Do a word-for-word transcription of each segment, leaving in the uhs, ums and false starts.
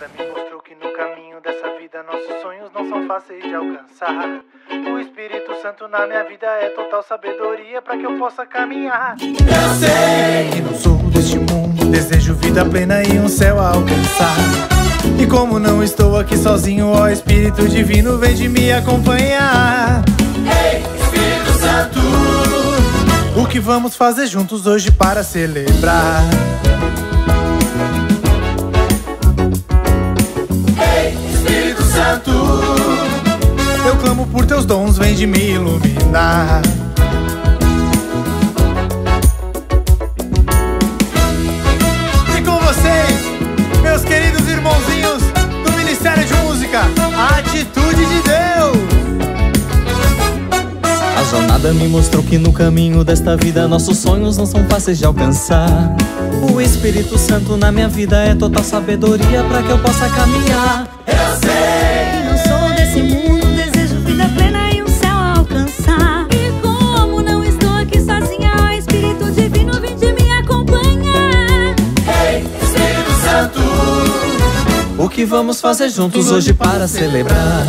jornada me mostrou que no caminho dessa vida nossos sonhos não são fáceis de alcançar. O Espírito Santo na minha vida é total sabedoria pra que eu possa caminhar. Eu sei que não sou deste mundo, desejo vida plena e um céu a alcançar. E como não estou aqui sozinho, ó Espírito Divino, vem de me acompanhar. Ei, Espírito Santo, o que vamos fazer juntos hoje para celebrar? Ei, Espírito Santo, eu clamo por teus dons, vem de me iluminar. E com vocês, meus queridos irmãozinhos do Ministério de Música, a Atitude de Deus. A jornada me mostrou que no caminho desta vida nossos sonhos não são fáceis de alcançar. O Espírito Santo na minha vida é total sabedoria pra que eu possa caminhar. Eu sei que não sou desse mundo, desejo vida plena e um céu a alcançar. E como não estou aqui sozinha, ó Espírito Divino, vem de me acompanhar. Ei, Espírito Santo, o que vamos fazer juntos hoje para celebrar?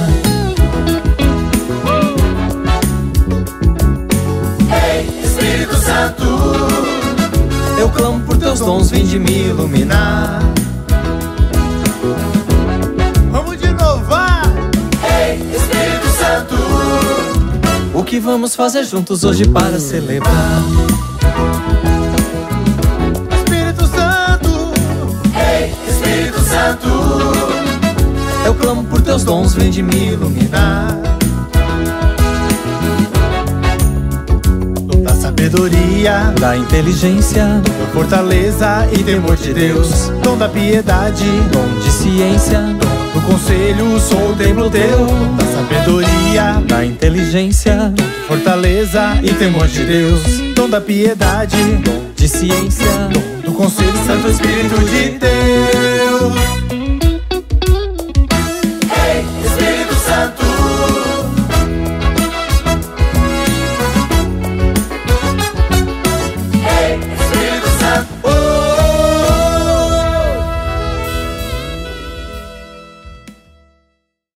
Espírito Santo, eu clamo por teus dons, vem de me iluminar. Vamos de novo, vai! Ei, Espírito Santo, o que vamos fazer juntos hoje para celebrar? Espírito Santo, ei, Espírito Santo, eu clamo por teus dons, vem de me iluminar. Sabedoria, da inteligência, da fortaleza e temor de Deus, dom da piedade, dom de ciência, do conselho, sou o templo teu. Da sabedoria, da inteligência, da fortaleza e temor de Deus, dom da piedade, dom de ciência, do conselho, Santo Espírito de Deus.